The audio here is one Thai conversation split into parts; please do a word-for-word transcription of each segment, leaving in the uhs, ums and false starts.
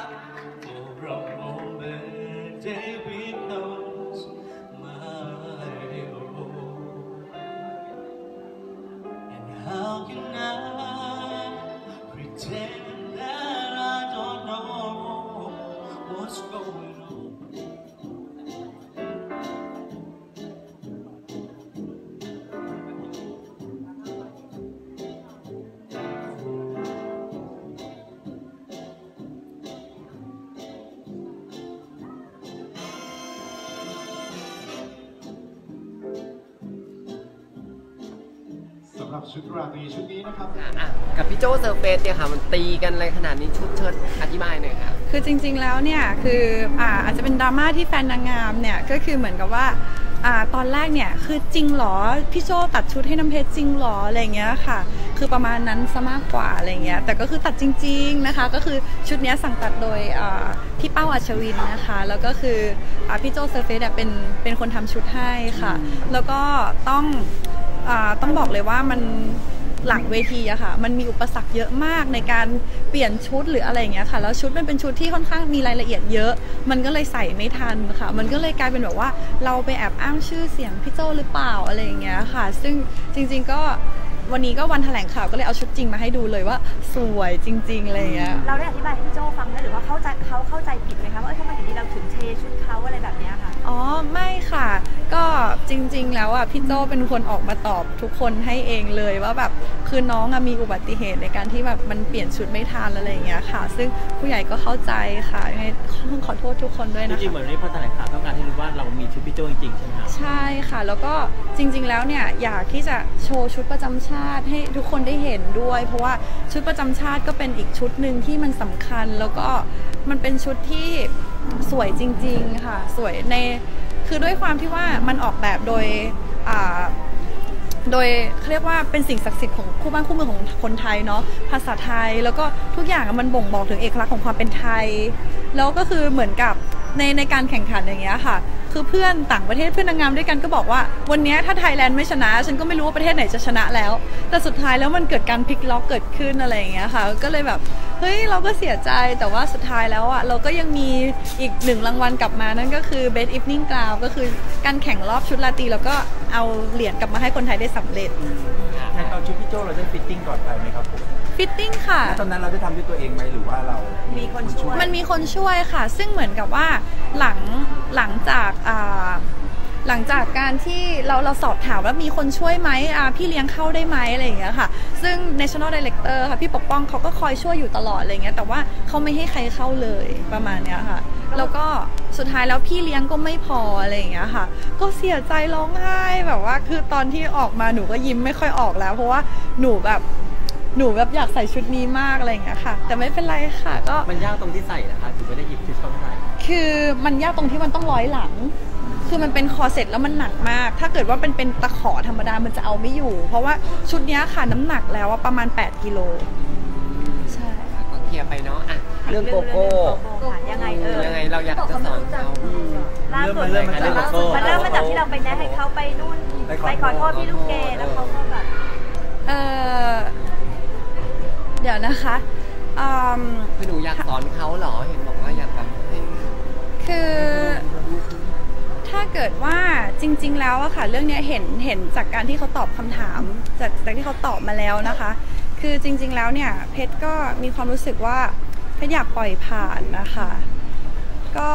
for a moment David knows my role, and how can I pretend that I don't know what's going on? สำหรับชุดราตรีชุดนี้นะครับกับพี่โจเซอร์เฟสเนี่ยค่ะมันตีกันอะไรขนาดนี้ชุดเชิ้ตอธิบายหน่อยค่ะคือจริงๆแล้วเนี่ยคืออ่าอาจจะเป็นดราม่าที่แฟนนางงามเนี่ยก็คือเหมือนกับว่าอ่าตอนแรกเนี่ยคือจริงหรอพี่โจตัดชุดให้น้ำเพชรจริงหรออะไรเงี้ยค่ะคือประมาณนั้นซะมากกว่าอะไรเงี้ยแต่ก็คือตัดจริงๆนะคะก็คือชุดนี้สั่งตัดโดยพี่เป้าอัชวินนะคะแล้วก็คือพี่โจเซอร์เฟสเป็นเป็นคนทำชุดให้ค่ะแล้วก็ต้องต้องบอกเลยว่ามันหลังเวทีอะค่ะมันมีอุปสรรคเยอะมากในการเปลี่ยนชุดหรืออะไรอย่างเงี้ยค่ะแล้วชุดมันเป็นชุดที่ค่อนข้างมีรายละเอียดเยอะมันก็เลยใส่ไม่ทันค่ะมันก็เลยกลายเป็นแบบว่าเราไปแอบอ้างชื่อเสียงพี่โจหรือเปล่าอะไรอย่างเงี้ยค่ะซึ่งจริงๆก็วันนี้ก็วันแถลงข่าวก็เลยเอาชุดจริงมาให้ดูเลยว่าสวยจริงๆอะไรอย่างเงี้ยเราได้อธิบายให้พี่โจฟังไหมหรือว่าเข้าใจเขาเข้าใจผิดไหมคะว่าเอ้ยทำไมถึงเราถึงเทชุดเขาอะไรแบบนี้ค่ะอ๋อไม่ค่ะก็จริงๆแล้วอ่ะพี่โจเป็นคนออกมาตอบทุกคนให้เองเลยว่าแบบคือน้องมีอุบัติเหตุในการที่แบบมันเปลี่ยนชุดไม่ทันอะไรอย่างเงี้ยค่ะซึ่งผู้ใหญ่ก็เข้าใจค่ะยังไงต้องขอโทษทุกคนด้วยนะคะจริงๆเหมือนวันนี้พอแถลงข่าวต้องการให้รู้ว่าเรามีชุดพี่โจจริงๆใช่ไหมครับใช่ค่ะแล้วก็จริงๆแล้วเนี่ยอยากที่จะโชว์ชุดประจำชาติให้ทุกคนได้เห็นด้วยเพราะว่าชุดประจำชาติก็เป็นอีกชุดหนึ่งที่มันสำคัญแล้วก็มันเป็นชุดที่สวยจริงๆค่ะสวยในคือด้วยความที่ว่ามันออกแบบโดยโดยเขาเรียกว่าเป็นสิ่งศักดิ์สิทธิ์ของคู่บ้านคู่เมืองของคนไทยเนาะภาษาไทยแล้วก็ทุกอย่างมันบ่งบอกถึงเอกลักษณ์ของความเป็นไทยแล้วก็คือเหมือนกับในในการแข่งขันอย่างเงี้ยค่ะคือเพื่อนต่างประเทศเพื่อนนางงามด้วยกันก็บอกว่าวันนี้ถ้าไทยแลนด์ไม่ชนะฉันก็ไม่รู้ว่าประเทศไหนจะชนะแล้วแต่สุดท้ายแล้วมันเกิดการพลิกล็อกเกิดขึ้นอะไรอย่างเงี้ยค่ะก็เลยแบบเฮ้ยเราก็เสียใจแต่ว่าสุดท้ายแล้วอ่ะเราก็ยังมีอีกหนึ่งรางวัลกลับมานั่นก็คือ Best Evening Gown ก็คือการแข่งรอบชุดราตรีแล้วก็เอาเหรียญกลับมาให้คนไทยได้สำเร็จในตอนชุดพี่โจเราได้ฟิตติ้งก่อนไปไหมครับผมฟิตติ้งค่ะตอนนั้นเราได้ทำด้วยตัวเองไหมหรือว่าเรามีคนช่วยมันมีคนช่วยค่ะซึ่งเหมือนกับว่าหลังหลังจากหลังจากการที่เราเราสอบถามว่ามีคนช่วยไหมพี่เลี้ยงเข้าได้ไหมอะไรอย่างเงี้ยค่ะซึ่ง National Director ค่ะพี่ปกป้องเขาก็คอยช่วยอยู่ตลอดอะไรเงี้ยแต่ว่าเขาไม่ให้ใครเข้าเลยประมาณเนี้ยค่ะแล้วก็สุดท้ายแล้วพี่เลี้ยงก็ไม่พออะไรอย่างเงี้ยค่ะก็เสียใจร้องไห้แบบว่าคือตอนที่ออกมาหนูก็ยิ้มไม่ค่อยออกแล้วเพราะว่าหนูแบบหนูแบบอยากใส่ชุดนี้มากอะไรอย่างเงี้ยค่ะแต่ไม่เป็นไรค่ะก็มันยากตรงที่ใส่นะคะถึงไม่ได้หยิบชุดเข้าใส่คือมันยากตรงที่มันต้องร้อยหลังคือมันเป็นคอเซ็ตแล้วมันหนักมากถ้าเกิดว่าเป็นเป็นตะขอธรรมดามันจะเอาไม่อยู่เพราะว่าชุดนี้ค่ะน้ำหนักแล้วประมาณแปดกิโลใช่ก็เคลียร์ไปเนาะอ่ะเรื่องโกโก้ยังไงเออยังไงเราอยากจะสอนเขาล่าสุดมันเริ่มมาจากที่เราไปแนะให้เขาไปนู่นไปขอโทษพี่ลูกเกดแล้วเขาก็แบบเออเดี๋ยวนะคะคือหนูอยากสอนเขาเหรอเห็นบอกว่าอยากแบบคือถ้าเกิดว่าจริงๆแล้วอะค่ะเรื่องนี้เห็นเห็นจากการที่เขาตอบคำถามจากจากที่เขาตอบมาแล้วนะคะคือจริงๆแล้วเนี่ยเพชรก็มีความรู้สึกว่าเพชรอยากปล่อยผ่านนะคะก็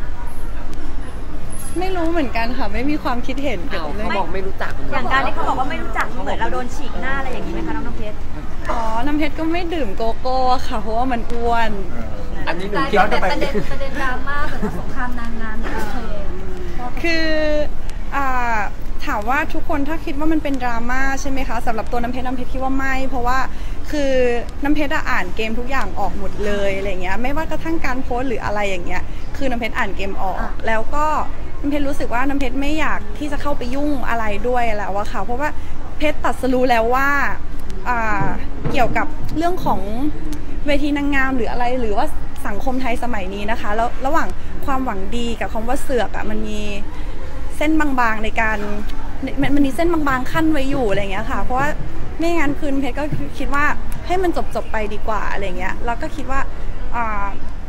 ไม่รู้เหมือนกันค่ะไม่มีความคิดเห็นเกี่ยวกับเรื่องเขาบอกไม่รู้จักอย่างการที่เขาบอกว่าไม่รู้จักเหมือนเราโดนฉีกหน้าอะไรอย่างนี้ไหมคะน้องน้ำเพชรอ๋อน้ำเพชรก็ไม่ดื่มโกโก้ค่ะเพราะว่ามันอ้วนอันนี้หนูย้อนไปประเด็นประเด็นดราม่าแบบว่าสงครามนางงามคือถามว่าทุกคนถ้าคิดว่ามันเป็นดราม่าใช่ไหมคะสำหรับตัวน้ำเพชรน้ำเพชรคิดว่าไม่เพราะว่าคือน้ำเพชรอ่านเกมทุกอย่างออกหมดเลยอะไรเงี้ยไม่ว่ากระทั่งการโพสหรืออะไรอย่างเงี้ยคือน้ำเพชรอ่านเกมออกแล้วก็น้ำเพชรรู้สึกว่าน้ำเพชรไม่อยากที่จะเข้าไปยุ่งอะไรด้วยแล้วอะค่ะเพราะว่าเพชรตัดสรู้แล้วว่าเกี่ยวกับเรื่องของเวทีนางงามหรืออะไรหรือว่าสังคมไทยสมัยนี้นะคะแล้วระหว่างความหวังดีกับคำว่าเสือกอะมันมีเส้นบางๆในการมันมีเส้นบางๆขั้นไว้อยู่อะไรเงี้ยค่ะเพราะว่าไม่งั้นคืนเพชรก็คิดว่าให้มันจบๆไปดีกว่าอะไรเงี้ยแล้วก็คิดว่า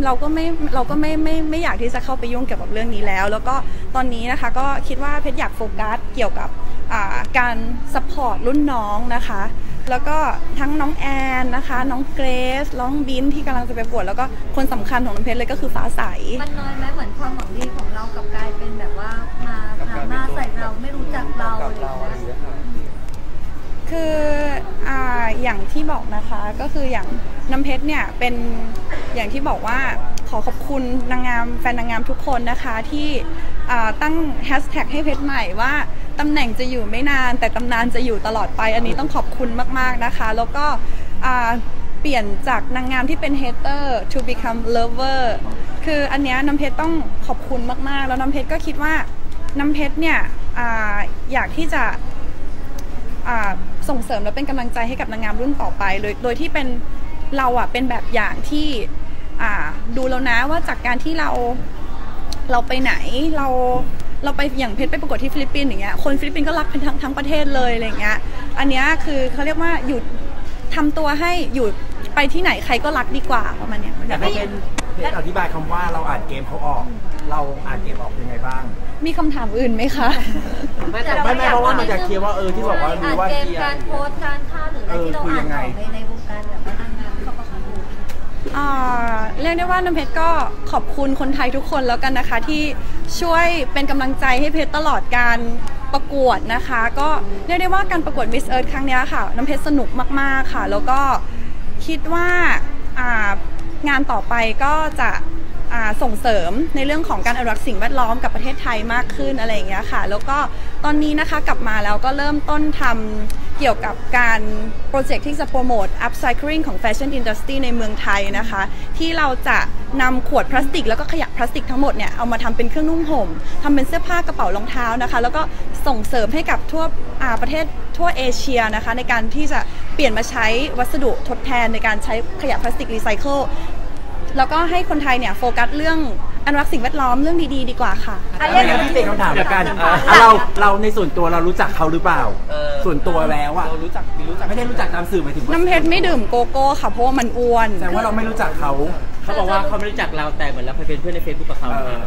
เราก็ไม่เราก็ไม่ไม่ไม่อยากที่จะเข้าไปยุ่งเกี่ยวกับเรื่องนี้แล้วแล้วก็ตอนนี้นะคะก็คิดว่าเพชรอยากโฟกัสเกี่ยวกับการซัพพอร์ตรุ่นน้องนะคะแล้วก็ทั้งน้องแอนนะคะน้องเกรซน้องบินที่กำลังจะไปประกวดแล้วก็คนสำคัญของน้ำเพชรเลยก็คือฟ้าใสมันน้อยไหมเหมือนความหวังดีของเรากับกลายเป็นแบบว่ามาพามาใส่เราไม่รู้จักเราอะไรอย่างเงี้ยคืออ่าอย่างที่บอกนะคะก็คืออย่างน้ำเพชรเนี่ยเป็นอย่างที่บอกว่าขอขอบคุณนางงามแฟนนางงามทุกคนนะคะที่ตั้งแฮชแท็กให้เพชรใหม่ว่าตำแหน่งจะอยู่ไม่นานแต่ตำนานจะอยู่ตลอดไปอันนี้ต้องขอบคุณมากๆนะคะแล้วก็เปลี่ยนจากนางงามที่เป็น hater to become lover คืออันนี้น้ำเพชรต้องขอบคุณมากๆแล้วน้ำเพชรก็คิดว่าน้ำเพชรเนี่ย อ, อยากที่จะส่งเสริมและเป็นกำลังใจให้กับนางงามรุ่นต่อไปโดยโดยที่เป็นเราอ่ะเป็นแบบอย่างที่ดูแล้วนะว่าจากการที่เราเราไปไหนเราเราไปอย่างเพชรไปประกวดที่ฟิลิปปินส์อย่างเงี้ยคนฟิลิปปินส์ก็รักทั้งทั้งประเทศเลยอะไรเงี้ยอันนี้คือเขาเรียกว่าอยู่ทำตัวให้อยู่ไปที่ไหนใครก็รักดีกว่าประมาณเนี้ยแต่ไม่เป็นเพชรอธิบายคำว่าเราอ่านเกมเขาออกเราอ่านเกมออกยังไงบ้างมีคำถามอื่นไหมคะไม่ไม่ไม่เพราะว่ามันจะเคลียร์ว่าเออที่บอกว่ารู้ว่าเคลียร์การโพสการท่าหรืออะไรที่เราอ่านออกในในวงการแบบว่านางงามเขาก็เขาดูเรียกได้ว่าน้ำเพชรก็ขอบคุณคนไทยทุกคนแล้วกันนะคะที่ช่วยเป็นกำลังใจให้เพชรตลอดการประกวดนะคะก็เรียกได้ว่าการประกวด Miss Earth ครั้งนี้ค่ะน้ำเพชรสนุกมากๆค่ะแล้วก็คิดว่างานต่อไปก็จะส่งเสริมในเรื่องของการอนุรักษ์สิ่งแวดล้อมกับประเทศไทยมากขึ้นอะไรอย่างเงี้ยค่ะแล้วก็ตอนนี้นะคะกลับมาแล้วก็เริ่มต้นทำเกี่ยวกับการโปรเจกต์ที่จะโปรโมท upcycling ของ Fashion Industry ในเมืองไทยนะคะที่เราจะนำขวดพลาสติกแล้วก็ขยะพลาสติกทั้งหมดเนี่ยเอามาทำเป็นเครื่องนุ่งห่มทำเป็นเสื้อผ้ากระเป๋ารองเท้านะคะแล้วก็ส่งเสริมให้กับทั่วประเทศทั่วเอเชียนะคะในการที่จะเปลี่ยนมาใช้วัสดุทดแทนในการใช้ขยะพลาสติกรีไซเคิลแล้วก็ให้คนไทยเนี่ยโฟกัสเรื่องอนุรักษ์สิ่งแวดล้อมเรื่องดีๆดีกว่าค่ะอันนี้พี่เต็มคำถามละกันเราเราในส่วนตัวเรารู้จักเขาหรือเปล่าส่วนตัวแล้วอะเรารู้จักไม่ได้รู้จักตามสื่อหมายถึงน้ำเพชรไม่ดื่มโกโก้ค่ะเพราะว่ามันอ้วนแต่ว่าเราไม่รู้จักเขาเขาบอกว่าเขาไม่รู้จักเราแต่เหมือนเราไปเป็นเพื่อนใน Facebook กับเขา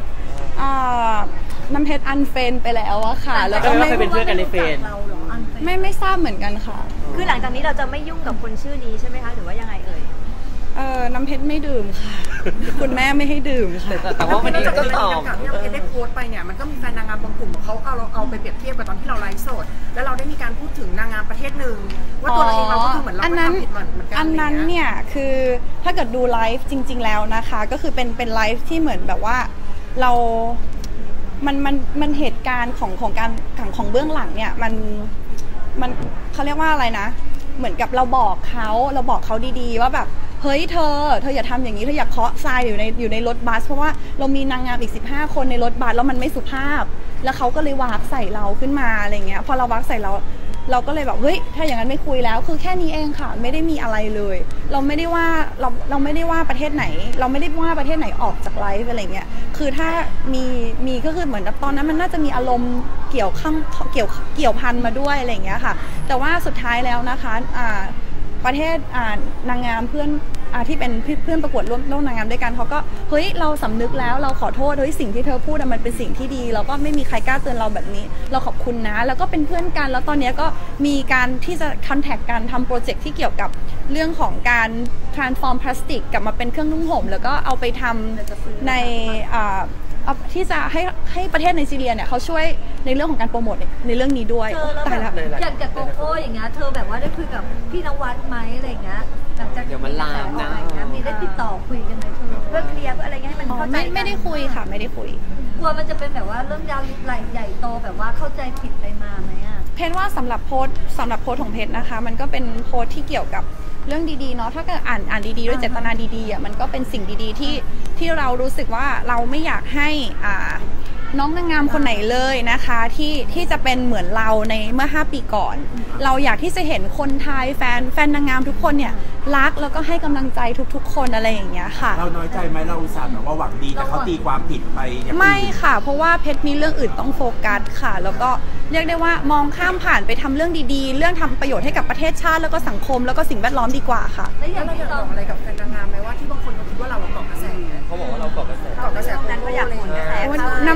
น้ำเพชรอันเฟนไปแล้วอะค่ะแล้วก็ไม่เป็นเพื่อนกันในเฟนไม่ไม่ทราบเหมือนกันค่ะคือหลังจากนี้เราจะไม่ยุ่งกับคนชื่อนี้ใช่ไหมคะหรือว่ายังไงเอ่ยเออน้ำเพชรไม่ดื่มค่ะคุณแม่ไม่ให้ดื่มค่ะแต่ว่าวันนี้ก็ตอบที่เราได้โพสต์ไปเนี่ยมันก็มีแฟนนางงามบางกลุ่มเขาเอาเราเอาไปเปรียบเทียบกับตอนที่เราไลฟ์สดแล้วเราได้มีการพูดถึงนางงามประเทศหนึ่งว่าตัวเราเองเราก็คือเหมือนเราไม่ทำผิดเหมือนกันอันนั้นเนี่ยคือถ้าเกิดดูไลฟ์จริงๆแล้วนะคะก็คือเป็นเป็นไลฟ์ที่เหมือนแบบว่าเรามันมันมันเหตุการณ์ของของการของของเบื้องหลังเนี่ยมันมันเขาเรียกว่าอะไรนะเหมือนกับเราบอกเขาเราบอกเขาดีๆว่าแบบเฮ้ยเธอเธออย่าทำอย่างนี้เธออย่าเคาะทรายอยู่ในอยู่ในรถบัสเพราะว่าเรามีนางงามอีกสิบห้าคนในรถบัสแล้วมันไม่สุภาพแล้วเขาก็เลยวากใส่เราขึ้นมาอะไรเงี้ยพอเราวากใส่เราเราก็เลยแบบเฮ้ยถ้าอย่างนั้นไม่คุยแล้วคือแค่นี้เองค่ะไม่ได้มีอะไรเลยเราไม่ได้ว่าเราเราไม่ได้ว่าประเทศไหนเราไม่ได้ว่าประเทศไหนออกจากไลฟ์อะไรเงี้ยคือถ้ามีมีก็คือเหมือนตอนนั้นมันน่าจะมีอารมณ์เกี่ยวข้างเกี่ยวเกี่ยวพันมาด้วยอะไรเงี้ยค่ะแต่ว่าสุดท้ายแล้วนะคะอ่าประเทศอ่านางงามเพื่อนที่เป็นเพื่อนประกวดร่วมร่วมนางงามด้วยกันเขาก็เฮ้ยเราสำนึกแล้วเราขอโทษเฮ้ยสิ่งที่เธอพูดมันเป็นสิ่งที่ดีแล้วก็ไม่มีใครกล้าเตือนเราแบบนี้เราขอบคุณนะแล้วก็เป็นเพื่อนกันแล้วตอนนี้ก็มีการที่จะคอนแทคกันทำโปรเจกต์ที่เกี่ยวกับเรื่องของการ transform พลาสติกกลับมาเป็นเครื่องนุ่งห่มแล้วก็เอาไปทำในที่จะให้ให้ประเทศไนจีเรียเนี่ยเขาช่วยในเรื่องของการโปรโมทในเรื่องนี้ด้วยตายแล้วอย่างจากโกโก้อย่างเงี้ยเธอแบบว่าได้คุยกับพี่นวัดไหมอะไรเงี้ยหลังจากเดี๋ยวมันลามนะมีได้ติดต่อคุยกันไหมเพื่อเคลียร์อะไรเงี้ยให้มันเข้าใจไม่ไม่ได้คุยค่ะไม่ได้คุยกลัวมันจะเป็นแบบว่าเรื่องยาวใหญ่โตแบบว่าเข้าใจผิดไปมาไหมอ่ะเพชรว่าสำหรับโพสสำหรับโพสของเพชรนะคะมันก็เป็นโพสที่เกี่ยวกับเรื่องดีๆเนาะถ้าเกิดอ่านอ่านดีๆด้วยเจตนาดีๆอ่ะมันก็เป็นสิ่งดีๆที่ที่เรารู้สึกว่าเราไม่อยากให้อ่าน้องนางงามคนไหนเลยนะคะที่ที่จะเป็นเหมือนเราในเมื่อห้าปีก่อนเราอยากที่จะเห็นคนไทยแฟนแฟนนางงามทุกคนเนี่ยรักแล้วก็ให้กำลังใจทุกๆคนอะไรอย่างเงี้ยค่ะเราน้อยใจไหมเราอุตส่าห์แบบว่าหวังดีแต่เขาตีความผิดไปไม่ค่ะเพราะว่าเพชรมีเรื่องอื่นต้องโฟกัสค่ะแล้วก็เรียกได้ว่ามองข้ามผ่านไปทำเรื่องดีๆเรื่องทำประโยชน์ให้กับประเทศชาติแล้วก็สังคมแล้วก็สิ่งแวดล้อมดีกว่าค่ะแล้วเราอยากบอกอะไรกับแฟนนางงามไหมว่าที่บางคนเขาคิดว่าเราเกาะกระแส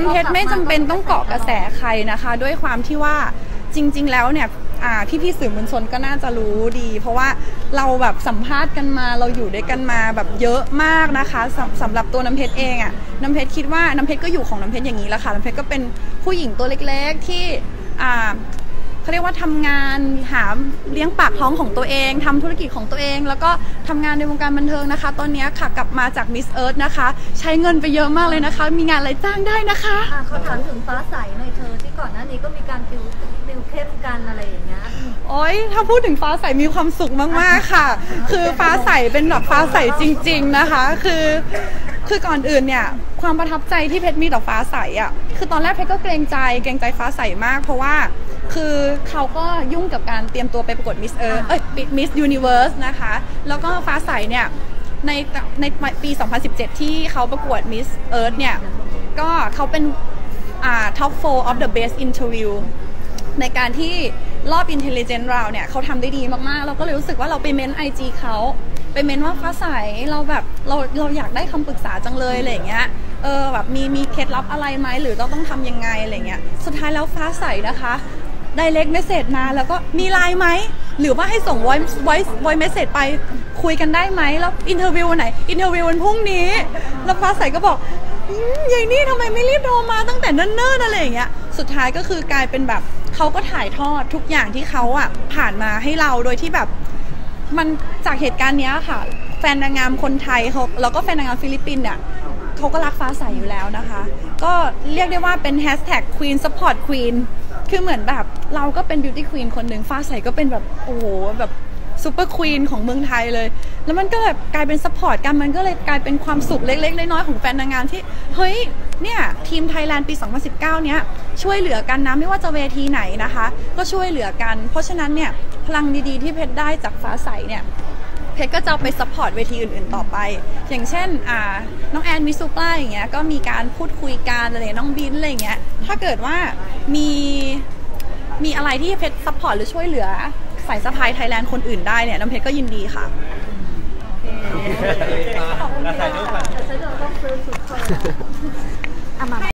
ำเพชรไม่จำเป็นต้องเกาะกระแสใครนะคะด้วยความที่ว่าจริงๆแล้วเนี่ยพี่ๆสื่อมวลชนก็น่าจะรู้ดีเพราะว่าเราแบบสัมภาษณ์กันมาเราอยู่ด้วยกันมาแบบเยอะมากนะคะสำสำหรับตัวน้ำเพชรเองอะน้ำเพชรคิดว่าน้ำเพชรก็อยู่ของน้ำเพชรอย่างนี้แหละค่ะน้ำเพชรก็เป็นผู้หญิงตัวเล็กๆที่อ่าเขาเรียกว่าทำงานหาเลี้ยงปากท้องของตัวเองทำธุรกิจของตัวเองแล้วก็ทำงานในวงการบันเทิงนะคะตอนนี้ค่ะกลับมาจาก Miss Earth นะคะใช้เงินไปเยอะมากเลยนะคะมีงานอะไรจ้างได้นะคะเขาถามถึงฟ้าใสหน่อยเธอที่ก่อนหน้านี้ก็มีการติวติวเข้มกันอะไรอย่างเงี้ยโอ๊ยถ้าพูดถึงฟ้าใสมีความสุขมากๆค่ะคือฟ้าใสเป็นแบบฟ้าใสจริงๆนะคะคือคือก่อนอื่นเนี่ยความประทับใจที่เพชรมีต่อฟ้าใสอ่ะคือตอนแรกเพชรก็เกรงใจเกรงใจฟ้าใสมากเพราะว่าคือเขาก็ยุ่งกับการเตรียมตัวไปประกวด Miss Earth เอ้ย Miss Universe นะคะแล้วก็ฟ้าใสเนี่ยในในปีสองพันสิบเจ็ดที่เขาประกวด Miss Earth เนี่ยก็เขาเป็นอ่า top four of the best interview ในการที่รอบ Intelligent Round เนี่ยเขาทำได้ดีมากๆเราก็เลยรู้สึกว่าเราไปเม้น ไอ จี เขาไปเม้นว่าฟ้าใสเราแบบเราเราอยากได้คำปรึกษาจังเลยอะไรอย่างเงี้ยเออแบบมีมีเคล็ดลับอะไรไหมหรือเราต้องทำยังไงอะไรเงี้ยสุดท้ายแล้วฟ้าใสนะคะdirect message มาแล้วก็มีไลน์ไหมหรือว่าให้ส่ง voice voice voice message ไปคุยกันได้ไหมแล้วอินเทอร์วิววันไหนอินเทอร์วิววันพรุ่งนี้แล้วฟ้าใสก็บอกยายนี่ทำไมไม่รีบโทรมาตั้งแต่เนิ่นๆอะไรอย่างเงี้ยสุดท้ายก็คือกลายเป็นแบบเขาก็ถ่ายทอดทุกอย่างที่เขาอ่ะผ่านมาให้เราโดยที่แบบมันจากเหตุการณ์เนี้ยค่ะแฟนนางงามคนไทยเขาแล้วก็แฟนนางงามฟิลิปปินส์เนี่ยเขาก็รักฟ้าใสอยู่แล้วนะคะก็เรียกได้ว่าเป็นแฮชแท็ก Queen Support Queen คือเหมือนแบบเราก็เป็น Beauty Queen คนหนึ่งฟ้าใสก็เป็นแบบโอ้โหแบบซูเปอร์ควีนของเมืองไทยเลยแล้วมันก็แบบกลายเป็นซัพพอร์ตกันมันก็เลยกลายเป็นความสุขเล็กๆน้อยๆของแฟนนางงามที่เฮ้ยเนี่ยทีมไทยแลนด์ปีสองพันสิบเก้าเนี้ยช่วยเหลือกันนะไม่ว่าจะเวทีไหนนะคะก็ช่วยเหลือกันเพราะฉะนั้นเนี่ยพลังดีๆที่เพชรได้จากฟ้าใสเนี่ยเพชรก็จะไปซัพพอร์ตเวทีอื่นๆต่อไปอย่างเช่นอ่าน้องแอนมิซูปล้าอย่างเงี้ยก็มีการพูดคุยกันอะไรน้องบินอะไรอย่างเงี้ยถ้าเกิดว่ามีมีอะไรที่เพชรซัพพอร์ตหรือช่วยเหลือสายสะพายไทยแลนด์คนอื่นได้เนี่ยน้ำเพชรก็ยินดีค่ะขอบคุณค่ะ